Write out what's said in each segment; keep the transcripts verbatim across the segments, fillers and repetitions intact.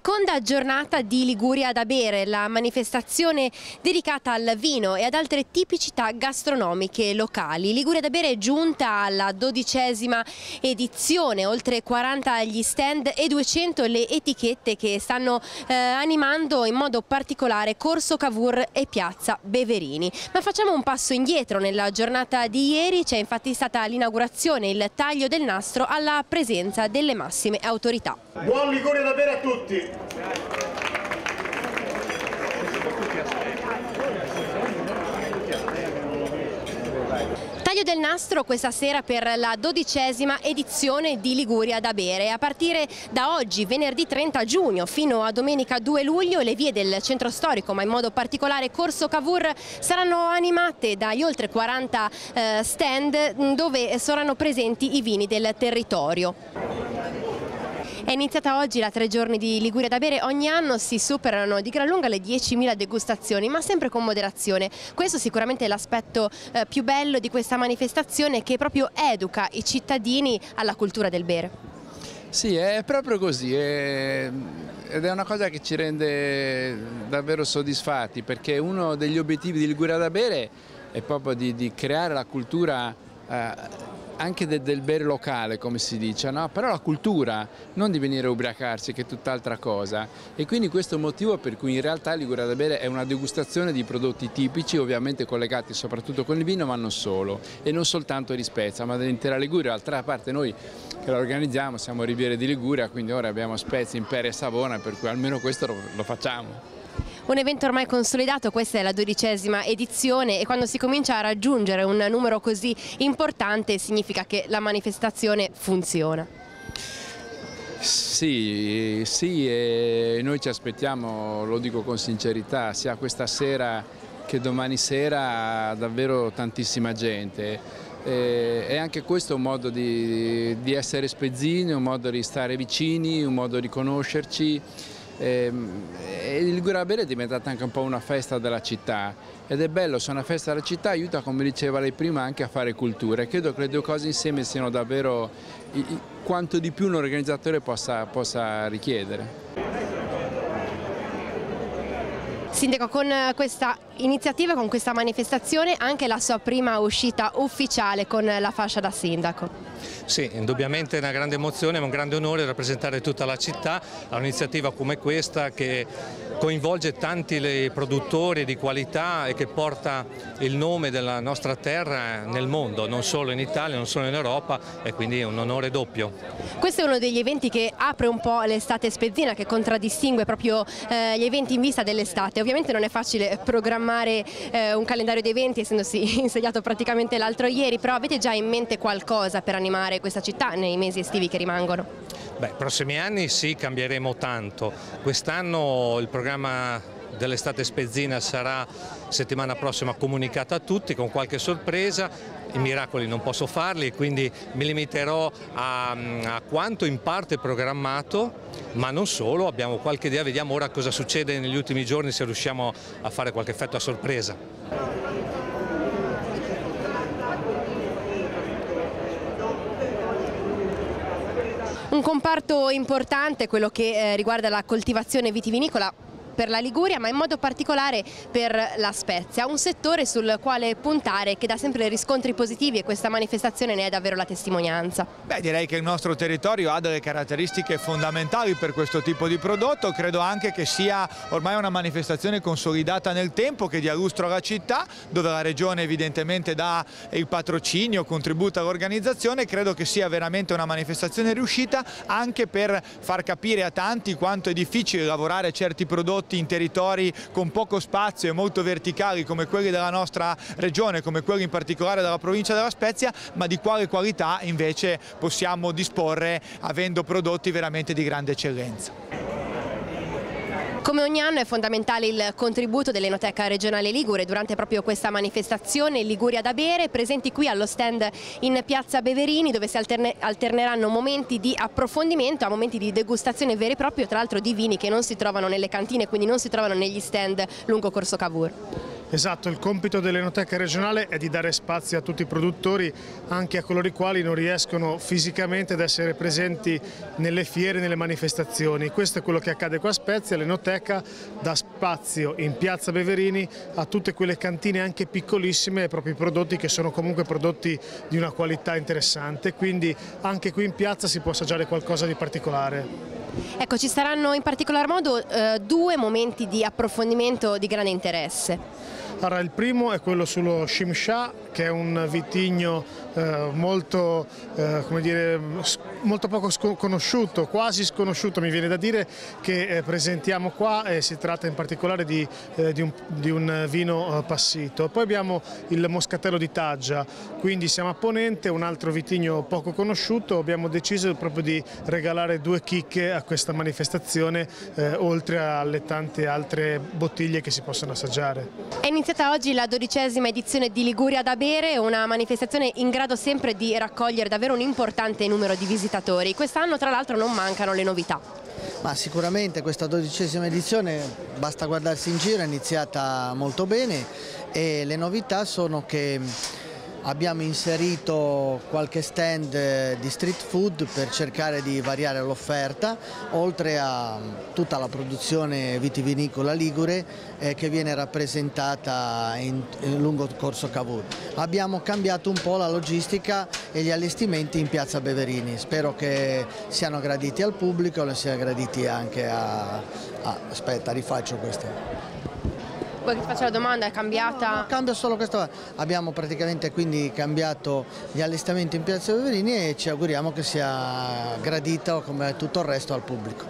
Seconda giornata di Liguria da bere, la manifestazione dedicata al vino e ad altre tipicità gastronomiche locali. Liguria da bere è giunta alla dodicesima edizione, oltre quaranta gli stand e duecento le etichette che stanno eh, animando in modo particolare Corso Cavour e Piazza Beverini. Ma facciamo un passo indietro. Nella giornata di ieri c'è infatti stata l'inaugurazione, il taglio del nastro alla presenza delle massime autorità. Buon Liguria da bere a tutti! Taglio del nastro questa sera per la dodicesima edizione di Liguria da bere. A partire da oggi, venerdì trenta giugno, fino a domenica due luglio, le vie del centro storico, ma in modo particolare Corso Cavour, saranno animate dagli oltre quaranta eh, stand dove saranno presenti i vini del territorio. È iniziata oggi la tre giorni di Liguria da bere. Ogni anno si superano di gran lunga le diecimila degustazioni, ma sempre con moderazione. Questo sicuramente è l'aspetto eh, più bello di questa manifestazione, che proprio educa i cittadini alla cultura del bere. Sì, è proprio così, è... ed è una cosa che ci rende davvero soddisfatti, perché uno degli obiettivi di Liguria da bere è proprio di, di creare la cultura eh, anche del, del bere locale, come si dice, no? Però la cultura, non di venire a ubriacarsi, che è tutt'altra cosa, e quindi questo è il motivo per cui in realtà Liguria da bere è una degustazione di prodotti tipici, ovviamente collegati soprattutto con il vino, ma non solo, e non soltanto di Spezia, ma dell'intera Liguria. D'altra parte noi che la organizziamo siamo Riviere di Liguria, quindi ora abbiamo Spezia, Imperia e Savona, per cui almeno questo lo, lo facciamo. Un evento ormai consolidato, questa è la dodicesima edizione, e quando si comincia a raggiungere un numero così importante significa che la manifestazione funziona. Sì, sì, e noi ci aspettiamo, lo dico con sincerità, sia questa sera che domani sera davvero tantissima gente. E anche questo è un modo di, di essere spezzini, un modo di stare vicini, un modo di conoscerci. E il Liguria da bere è diventata anche un po' una festa della città, ed è bello, se una festa della città aiuta, come diceva lei prima, anche a fare cultura, e credo che le due cose insieme siano davvero quanto di più un organizzatore possa, possa richiedere. Sindaco, con questa iniziativa, con questa manifestazione, anche la sua prima uscita ufficiale con la fascia da sindaco. Sì, indubbiamente è una grande emozione, è un grande onore rappresentare tutta la città a un'iniziativa come questa, che coinvolge tanti le produttori di qualità e che porta il nome della nostra terra nel mondo, non solo in Italia, non solo in Europa, e quindi è un onore doppio. Questo è uno degli eventi che apre un po' l'estate spezzina, che contraddistingue proprio eh, gli eventi in vista dell'estate. Ovviamente non è facile programmare eh, un calendario di eventi, essendosi insediato praticamente l'altro ieri, però avete già in mente qualcosa per animare questa città nei mesi estivi che rimangono? Beh, prossimi anni sì, cambieremo tanto. Quest'anno il programma dell'estate spezzina sarà settimana prossima comunicato a tutti con qualche sorpresa. I miracoli non posso farli, quindi mi limiterò a, a quanto in parte programmato, ma non solo, abbiamo qualche idea, vediamo ora cosa succede negli ultimi giorni, se riusciamo a fare qualche effetto a sorpresa. Un comparto importante, quello che eh, riguarda la coltivazione vitivinicola per la Liguria, ma in modo particolare per la Spezia, un settore sul quale puntare che dà sempre riscontri positivi, e questa manifestazione ne è davvero la testimonianza. Beh, direi che il nostro territorio ha delle caratteristiche fondamentali per questo tipo di prodotto. Credo anche che sia ormai una manifestazione consolidata nel tempo, che dia lustro alla città, dove la Regione evidentemente dà il patrocinio, contributa all'organizzazione. Credo che sia veramente una manifestazione riuscita, anche per far capire a tanti quanto è difficile lavorare certi prodotti in territori con poco spazio e molto verticali come quelli della nostra regione, come quelli in particolare della provincia della Spezia, ma di quale qualità invece possiamo disporre avendo prodotti veramente di grande eccellenza. Come ogni anno è fondamentale il contributo dell'Enoteca regionale Ligure durante proprio questa manifestazione Liguria da bere, presenti qui allo stand in Piazza Beverini, dove si alterne, alterneranno momenti di approfondimento a momenti di degustazione veri e propri, tra l'altro di vini che non si trovano nelle cantine, quindi non si trovano negli stand lungo Corso Cavour. Esatto, il compito dell'Enoteca regionale è di dare spazio a tutti i produttori, anche a coloro i quali non riescono fisicamente ad essere presenti nelle fiere, nelle manifestazioni. Questo è quello che accade qua a Spezia. L'Enoteca dà spazio in piazza Beverini a tutte quelle cantine anche piccolissime e ai propri prodotti, che sono comunque prodotti di una qualità interessante, quindi anche qui in piazza si può assaggiare qualcosa di particolare. Ecco, ci saranno in particolar modo eh, due momenti di approfondimento di grande interesse. Allora, il primo è quello sullo Shimsha, che è un vitigno eh, molto, eh, come dire, molto poco conosciuto, quasi sconosciuto mi viene da dire, che eh, presentiamo qua, e si tratta in particolare di, eh, di, un, di un vino eh, passito. Poi abbiamo il Moscatello di Taggia, quindi siamo a Ponente, un altro vitigno poco conosciuto. Abbiamo deciso proprio di regalare due chicche a questa manifestazione, eh, oltre alle tante altre bottiglie che si possono assaggiare. È iniziata oggi la dodicesima edizione di Liguria da bere, una manifestazione in grado sempre di raccogliere davvero un importante numero di visitatori. Quest'anno tra l'altro non mancano le novità. Ma sicuramente questa dodicesima edizione, basta guardarsi in giro, è iniziata molto bene, e le novità sono che abbiamo inserito qualche stand di street food per cercare di variare l'offerta, oltre a tutta la produzione vitivinicola ligure eh, che viene rappresentata in, in lungo corso Cavour. Abbiamo cambiato un po' la logistica e gli allestimenti in piazza Beverini. Spero che siano graditi al pubblico e siano graditi anche a... a aspetta, rifaccio questo. Vuoi che ti faccia la domanda? È cambiata? No, no, cambia solo questa. Abbiamo praticamente quindi cambiato gli allestimenti in piazza Beverini e ci auguriamo che sia gradito come tutto il resto al pubblico.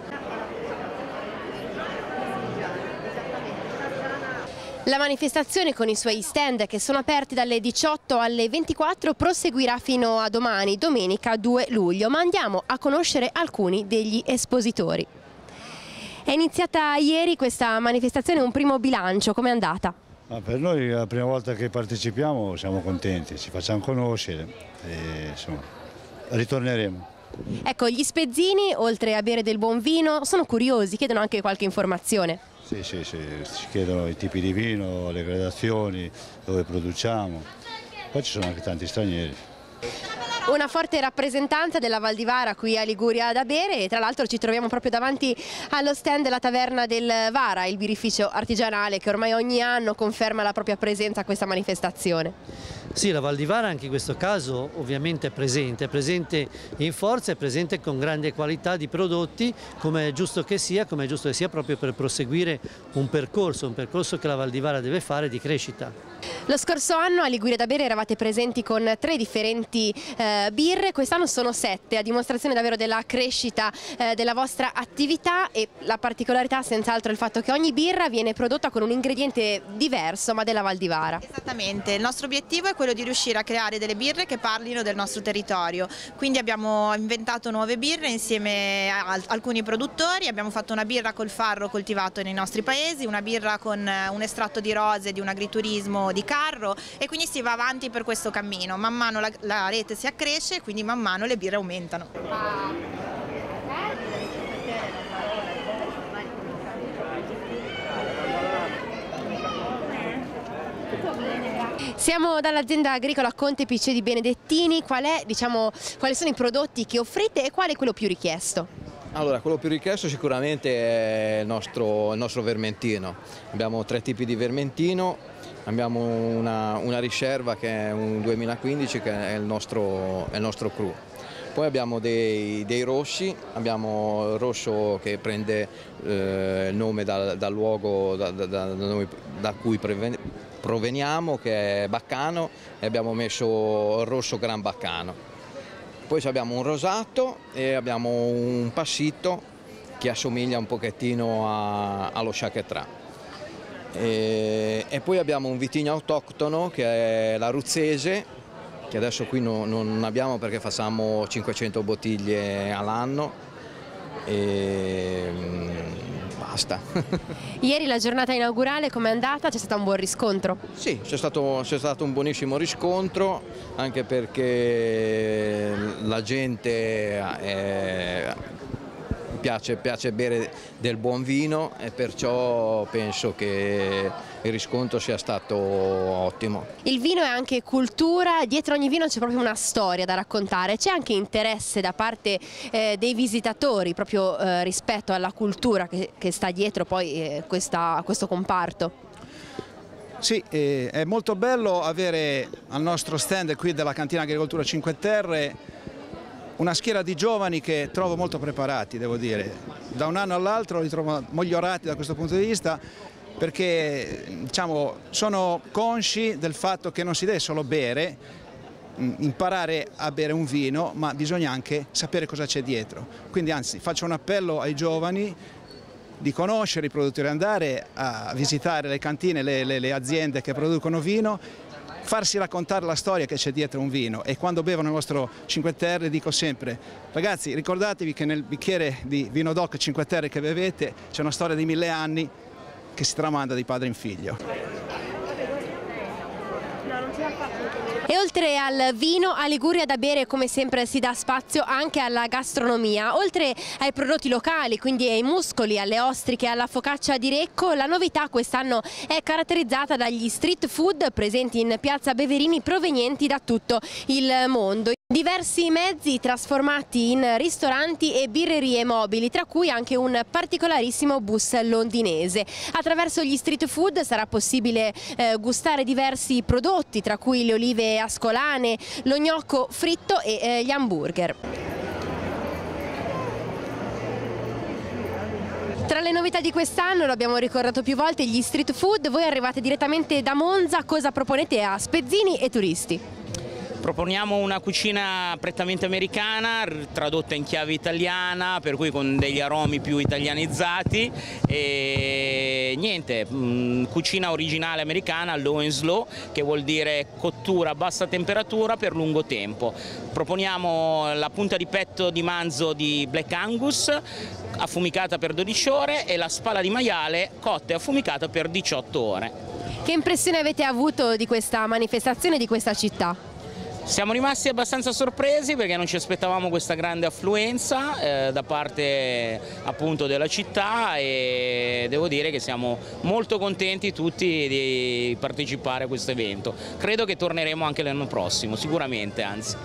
La manifestazione, con i suoi stand che sono aperti dalle diciotto alle ventiquattro, proseguirà fino a domani, domenica due luglio, ma andiamo a conoscere alcuni degli espositori. È iniziata ieri questa manifestazione, un primo bilancio, com'è andata? Ma per noi è la prima volta che partecipiamo, siamo contenti, ci facciamo conoscere e insomma, ritorneremo. Ecco, gli spezzini, oltre a bere del buon vino, sono curiosi, chiedono anche qualche informazione. Sì, sì, sì, ci chiedono i tipi di vino, le gradazioni, dove produciamo, poi ci sono anche tanti stranieri. Una forte rappresentanza della Val di Vara qui a Liguria da bere, e tra l'altro ci troviamo proprio davanti allo stand della Taverna del Vara, il birrificio artigianale che ormai ogni anno conferma la propria presenza a questa manifestazione. Sì, la Val di Vara anche in questo caso ovviamente è presente, è presente in forza, è presente con grande qualità di prodotti, come è giusto che sia, come è giusto che sia proprio per proseguire un percorso, un percorso che la Val di Vara deve fare di crescita. Lo scorso anno a Liguria da bere eravate presenti con tre differenti eh, birre, quest'anno sono sette, a dimostrazione davvero della crescita eh, della vostra attività, e la particolarità senz'altro è il fatto che ogni birra viene prodotta con un ingrediente diverso ma della Val di Vara. Esattamente, il nostro obiettivo è quello di riuscire a creare delle birre che parlino del nostro territorio, quindi abbiamo inventato nuove birre insieme a alcuni produttori, abbiamo fatto una birra col farro coltivato nei nostri paesi, una birra con un estratto di rose di un agriturismo di Carro, e quindi si va avanti per questo cammino. Man mano la, la rete si accresce, quindi man mano le birre aumentano. Siamo dall'azienda agricola Conte P C di Benedettini. Qual è, diciamo, quali sono i prodotti che offrite e qual è quello più richiesto? Allora, quello più richiesto sicuramente è il nostro, il nostro vermentino. Abbiamo tre tipi di vermentino. Abbiamo una, una riserva che è un duemilaquindici, che è il nostro, è il nostro cru. Poi abbiamo dei, dei rossi, abbiamo il rosso che prende eh, il nome dal, dal luogo da, da, da, noi, da cui proveniamo, che è Baccano, e abbiamo messo il rosso Gran Baccano. Poi abbiamo un rosato e abbiamo un passito che assomiglia un pochettino a, allo Chaquetrà. E, e poi abbiamo un vitigno autoctono che è la Ruzzese, che adesso qui no, non abbiamo perché facciamo cinquecento bottiglie all'anno e basta. Ieri la giornata inaugurale com'è andata? C'è stato un buon riscontro? Sì, c'è stato, c'è stato un buonissimo riscontro, anche perché la gente è, piace, piace bere del buon vino e perciò penso che il riscontro sia stato ottimo. Il vino è anche cultura, dietro ogni vino c'è proprio una storia da raccontare, c'è anche interesse da parte eh, dei visitatori proprio eh, rispetto alla cultura che, che sta dietro poi eh, questa, questo comparto. Sì, eh, è molto bello avere al nostro stand qui della Cantina Agricoltura Cinque Terre una schiera di giovani che trovo molto preparati, devo dire. Da un anno all'altro li trovo migliorati da questo punto di vista, perché diciamo, sono consci del fatto che non si deve solo bere, imparare a bere un vino, ma bisogna anche sapere cosa c'è dietro. Quindi anzi faccio un appello ai giovani di conoscere i produttori, andare a visitare le cantine, le, le, le aziende che producono vino, farsi raccontare la storia che c'è dietro un vino. E quando bevono il nostro Cinque Terre dico sempre: ragazzi, ricordatevi che nel bicchiere di vino DOC Cinque Terre che bevete c'è una storia di mille anni che si tramanda di padre in figlio. E oltre al vino, a Liguria da bere come sempre si dà spazio anche alla gastronomia. Oltre ai prodotti locali, quindi ai muscoli, alle ostriche, alla focaccia di Recco, la novità quest'anno è caratterizzata dagli street food presenti in piazza Beverini provenienti da tutto il mondo. Diversi mezzi trasformati in ristoranti e birrerie mobili, tra cui anche un particolarissimo bus londinese. Attraverso gli street food sarà possibile eh, gustare diversi prodotti, tra cui le olive ascolane, lo gnocco fritto e eh, gli hamburger. Tra le novità di quest'anno, lo abbiamo ricordato più volte, gli street food. Voi arrivate direttamente da Monza, cosa proponete a spezzini e turisti? Proponiamo una cucina prettamente americana, tradotta in chiave italiana, per cui con degli aromi più italianizzati e niente, mh, cucina originale americana, low and slow, che vuol dire cottura a bassa temperatura per lungo tempo. Proponiamo la punta di petto di manzo di Black Angus, affumicata per dodici ore, e la spalla di maiale cotta e affumicata per diciotto ore. Che impressione avete avuto di questa manifestazione, di questa città? Siamo rimasti abbastanza sorpresi perché non ci aspettavamo questa grande affluenza eh, da parte appunto della città, e devo dire che siamo molto contenti tutti di partecipare a questo evento. Credo che torneremo anche l'anno prossimo, sicuramente, anzi.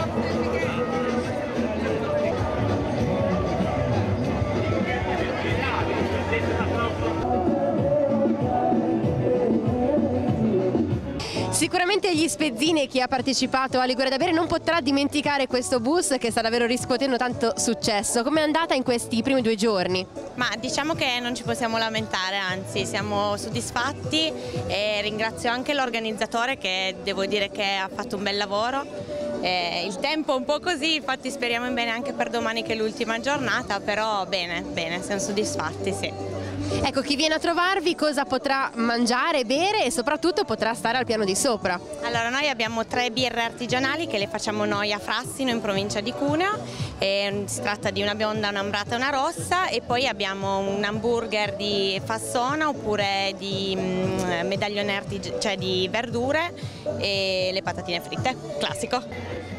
Sicuramente gli spezzini e chi ha partecipato a Liguria da bere non potrà dimenticare questo bus che sta davvero riscuotendo tanto successo. Com'è andata in questi primi due giorni? Ma diciamo che non ci possiamo lamentare, anzi siamo soddisfatti, e ringrazio anche l'organizzatore, che devo dire che ha fatto un bel lavoro. Eh, il tempo è un po' così, infatti speriamo in bene anche per domani che è l'ultima giornata, però bene, bene, siamo soddisfatti, sì. Ecco, chi viene a trovarvi cosa potrà mangiare, bere e soprattutto potrà stare al piano di sopra? Allora, noi abbiamo tre birre artigianali che le facciamo noi a Frassino, in provincia di Cuneo. E si tratta di una bionda, un'ambrata e una rossa, e poi abbiamo un hamburger di fassona oppure di medaglione, cioè di verdure, e le patatine fritte, classico.